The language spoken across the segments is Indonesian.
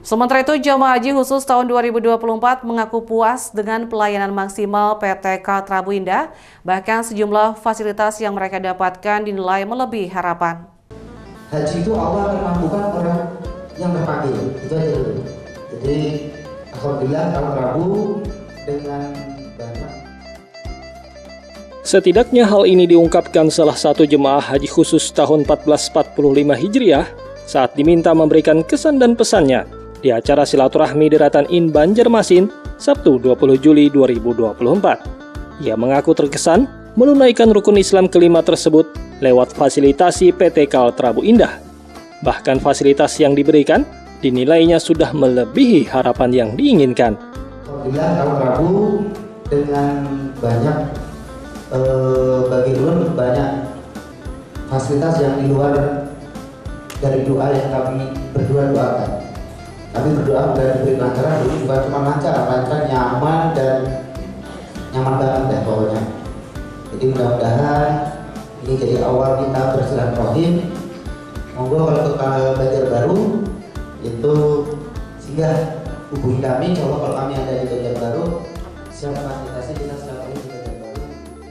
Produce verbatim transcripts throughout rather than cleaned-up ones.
Sementara itu, jemaah haji khusus tahun dua ribu dua puluh empat mengaku puas dengan pelayanan maksimal P T Kaltrabu Indah. Bahkan sejumlah fasilitas yang mereka dapatkan dinilai melebihi harapan. Haji itu Allah akan mampukan orang yang terpanggil, itu aja dulu. Jadi, alhamdulillah Kaltrabu dengan banyak. Setidaknya hal ini diungkapkan salah satu jemaah haji khusus tahun seribu empat ratus empat puluh lima Hijriah saat diminta memberikan kesan dan pesannya di acara silaturahmi Deratan In Banjarmasin, Sabtu dua puluh Juli dua ribu dua puluh empat. Ia mengaku terkesan menunaikan rukun Islam kelima tersebut lewat fasilitasi P T Kaltrabu Indah. Bahkan fasilitas yang diberikan dinilainya sudah melebihi harapan yang diinginkan. Alhamdulillah Kaltrabu dengan banyak eh, bagi ulun banyak fasilitas yang di luar dari doa yang kami berdua doakan. Kami berdoa dan diberi lancaran dulu bukan cuma lancar, lancar, nyaman dan nyaman banget deh pokoknya. Jadi mudah-mudahan ini jadi awal kita bersilaturahim. Monggo kalau ke Banjarbaru itu singgah hubungi kami. Insya Allah kalau kami ada di Banjarbaru, siap fasilitasi kita silaturahmi di Banjarbaru.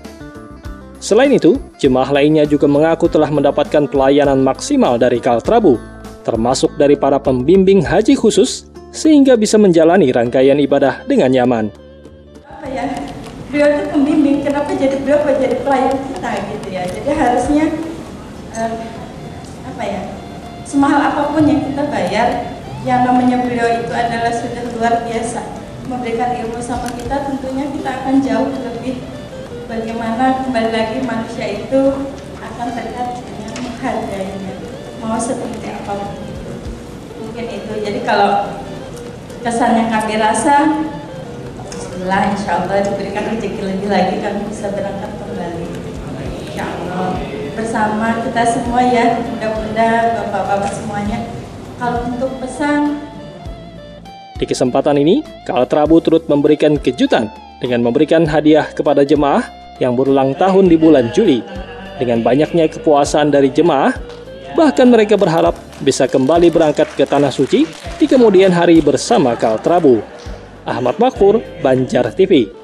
Selain itu, jemaah lainnya juga mengaku telah mendapatkan pelayanan maksimal dari Kaltrabu, termasuk dari para pembimbing haji khusus, sehingga bisa menjalani rangkaian ibadah dengan nyaman. Apa ya, beliau itu pembimbing, kenapa jadi beliau jadi pelayan kita gitu ya. Jadi harusnya eh, apa ya, semahal apapun yang kita bayar, yang namanya beliau itu adalah sudah luar biasa memberikan ilmu sama kita. Tentunya kita akan jauh lebih bagaimana kembali lagi manusia itu akan dekat dengan menghargainya, mau seperti apapun itu. Mungkin itu. Jadi kalau kesan yang kami rasa, bismillah, insya Allah diberikan rezeki lebih lagi, kami bisa berangkat kembali, insya Allah bersama kita semua ya. Mudah-mudahan bapak-bapak semuanya. Kalau untuk pesan, di kesempatan ini Kaltrabu turut memberikan kejutan dengan memberikan hadiah kepada jemaah yang berulang tahun di bulan Juli. Dengan banyaknya kepuasan dari jemaah, bahkan mereka berharap bisa kembali berangkat ke Tanah Suci di kemudian hari bersama Kaltrabu. Ahmad Makmur, Banjar T V.